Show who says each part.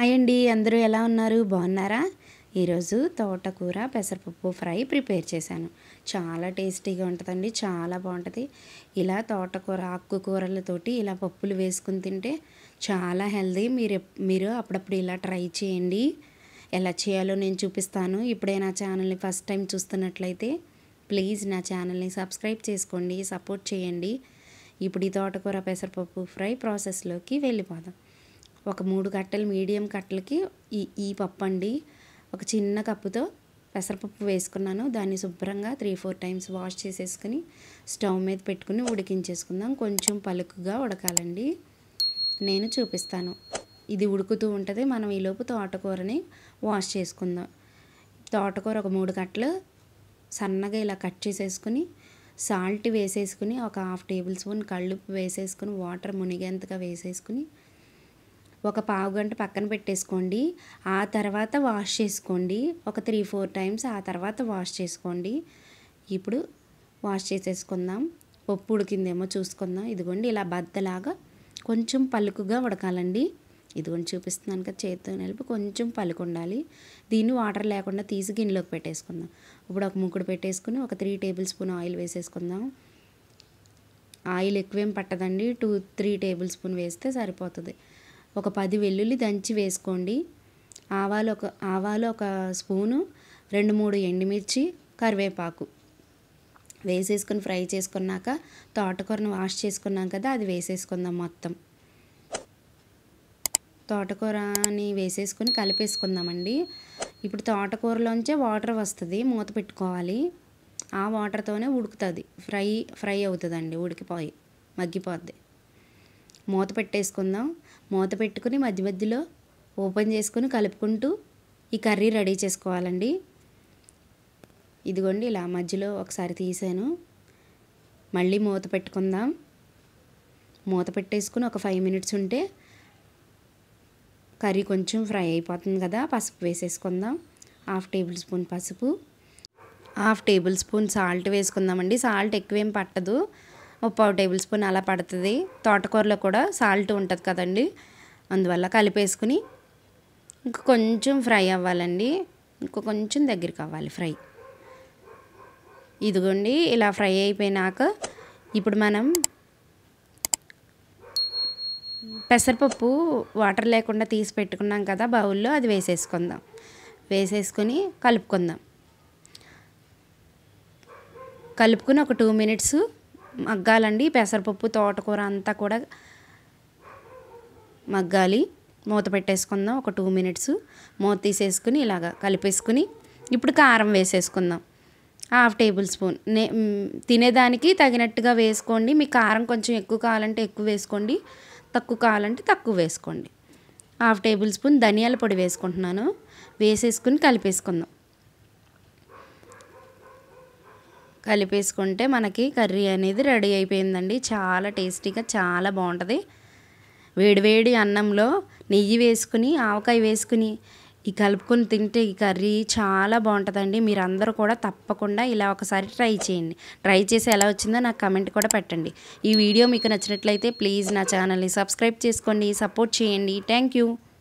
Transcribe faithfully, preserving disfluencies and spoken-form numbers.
Speaker 1: Hi అండి, అందరూ ఎలా ఉన్నారు? బాగున్నారా? ఈరోజు తోటకూర పెసరపప్పు ఫ్రై ప్రిపేర్ చేశాను. చాలా టేస్టీగా ఉంటుందండి, చాలా బాగుంటుంది. ఇలా తోటకూర ఆకుకూరలతోటి ఇలా పప్పులు వేసుకుని తింటే చాలా హెల్దీ. మీరు మీరు అప్పుడప్పుడు ఇలా ట్రై చేయండి. ఎలా చేయాలో నేను చూపిస్తాను. ఇప్పుడే నా ఛానల్ని ఫస్ట్ టైం చూస్తున్నట్లయితే ప్లీజ్ నా ఛానల్ని సబ్స్క్రైబ్ చేసుకోండి, సపోర్ట్ చేయండి. ఇప్పుడు ఈ తోటకూర పెసరపప్పు ఫ్రై ప్రాసెస్లోకి వెళ్ళిపోదాం. ఒక మూడు కట్టలు మీడియం కట్టలకి ఈ ఈ పప్పు అండి. ఒక చిన్న కప్పుతో పెసరపప్పు వేసుకున్నాను. దాన్ని శుభ్రంగా త్రీ ఫోర్ టైమ్స్ వాష్ చేసేసుకుని స్టవ్ మీద పెట్టుకుని ఉడికించేసుకుందాం. కొంచెం పలుకుగా ఉడకాలండి. నేను చూపిస్తాను. ఇది ఉడుకుతూ ఉంటుంది. మనం ఈలోపు తోటకూరని వాష్ చేసుకుందాం. తోటకూర ఒక మూడు కట్టలు సన్నగా ఇలా కట్ చేసేసుకుని సాల్ట్ వేసేసుకుని ఒక హాఫ్ టేబుల్ స్పూన్ కళ్ళుప్పు వేసేసుకుని వాటర్ మునిగేంతగా వేసేసుకుని ఒక పావు గంట పక్కన పెట్టేసుకోండి. ఆ తర్వాత వాష్ చేసుకోండి. ఒక త్రీ ఫోర్ టైమ్స్ ఆ తర్వాత వాష్ చేసుకోండి. ఇప్పుడు వాష్ చేసేసుకుందాం. పప్పు ఉడికిందేమో చూసుకుందాం. ఇదిగోండి ఇలా బద్దలాగా కొంచెం పలుకుగా ఉడకాలండి. ఇదిగోండి చూపిస్తున్నాను కదా, చేతితో నిలిపి కొంచెం పలుకు ఉండాలి. దీన్ని వాటర్ లేకుండా తీసి గిన్నెలోకి పెట్టేసుకుందాం. ఇప్పుడు ఒక ముక్కుడు పెట్టేసుకుని ఒక త్రీ టేబుల్ స్పూన్ ఆయిల్ వేసేసుకుందాం. ఆయిల్ ఎక్కువేం పట్టదండి, టూ త్రీ టేబుల్ స్పూన్ వేస్తే సరిపోతుంది. ఒక పది వెల్లుల్లి దంచి వేసుకోండి. ఆవాలు ఒక ఆవాలు ఒక స్పూను, రెండు మూడు ఎండుమిర్చి, కరివేపాకు వేసేసుకొని ఫ్రై చేసుకున్నాక తోటకూరను వాష్ చేసుకున్నాం కదా, అది వేసేసుకుందాం. మొత్తం తోటకూరని వేసేసుకొని కలిపేసుకుందామండి. ఇప్పుడు తోటకూరలోంచే వాటర్ వస్తుంది, మూత పెట్టుకోవాలి. ఆ వాటర్తోనే ఉడుకుతుంది, ఫ్రై ఫ్రై అవుతుందండి, ఉడికిపోయి మగ్గిపోద్ది. మూత పెట్టేసుకుందాం. మూత పెట్టుకుని మధ్య మధ్యలో ఓపెన్ చేసుకుని కలుపుకుంటూ ఈ కర్రీ రెడీ చేసుకోవాలండి. ఇదిగోండి ఇలా మధ్యలో ఒకసారి తీసాను. మళ్ళీ మూత పెట్టుకుందాం. మూత పెట్టేసుకుని ఒక ఫైవ్ మినిట్స్ ఉంటే కర్రీ కొంచెం ఫ్రై అయిపోతుంది కదా. పసుపు వేసేసుకుందాం. హాఫ్ టేబుల్ స్పూన్ పసుపు, హాఫ్ టేబుల్ స్పూన్ సాల్ట్ వేసుకుందామండి. సాల్ట్ ఎక్కువేం పట్టదు, ఒక పావు టేబుల్ స్పూన్ అలా పడుతుంది. తోటకూరలో కూడా సాల్ట్ ఉంటుంది కదండి, అందువల్ల కలిపేసుకుని ఇంక కొంచెం ఫ్రై అవ్వాలండి. ఇంకో కొంచెం దగ్గరికి అవ్వాలి ఫ్రై. ఇదిగోండి ఇలా ఫ్రై అయిపోయినాక ఇప్పుడు మనం పెసరపప్పు వాటర్ లేకుండా తీసి పెట్టుకున్నాం కదా బౌల్లో, అది వేసేసుకుందాం. వేసేసుకొని కలుపుకుందాం. కలుపుకుని ఒక టూ మినిట్స్ మగ్గాలండి. పెసరపప్పు తోటకూర అంతా కూడా మగ్గాలి. మూత పెట్టేసుకుందాం. ఒక టూ మినిట్స్ మూత తీసేసుకుని ఇలాగా కలిపేసుకుని ఇప్పుడు కారం వేసేసుకుందాం. హాఫ్ టేబుల్ స్పూన్ నే తినేదానికి తగినట్టుగా వేసుకోండి. మీ కారం కొంచెం ఎక్కువ కావాలంటే ఎక్కువ వేసుకోండి, తక్కువ కావాలంటే తక్కువ వేసుకోండి. హాఫ్ టేబుల్ స్పూన్ ధనియాల పొడి వేసుకుంటున్నాను. వేసేసుకుని కలిపేసుకుందాం. కలిపేసుకుంటే మనకి కర్రీ అనేది రెడీ అయిపోయిందండి. చాలా టేస్టీగా చాలా బాగుంటుంది. వేడివేడి అన్నంలో నెయ్యి వేసుకుని ఆవకాయ వేసుకుని ఈ కలుపుకొని తింటే ఈ కర్రీ చాలా బాగుంటుందండి. మీరు అందరూ కూడా తప్పకుండా ఇలా ఒకసారి ట్రై చేయండి. ట్రై చేసి ఎలా వచ్చిందో నాకు కమెంట్ కూడా పెట్టండి. ఈ వీడియో మీకు నచ్చినట్లయితే ప్లీజ్ నా ఛానల్ని సబ్స్క్రైబ్ చేసుకోండి, సపోర్ట్ చేయండి. Thank you.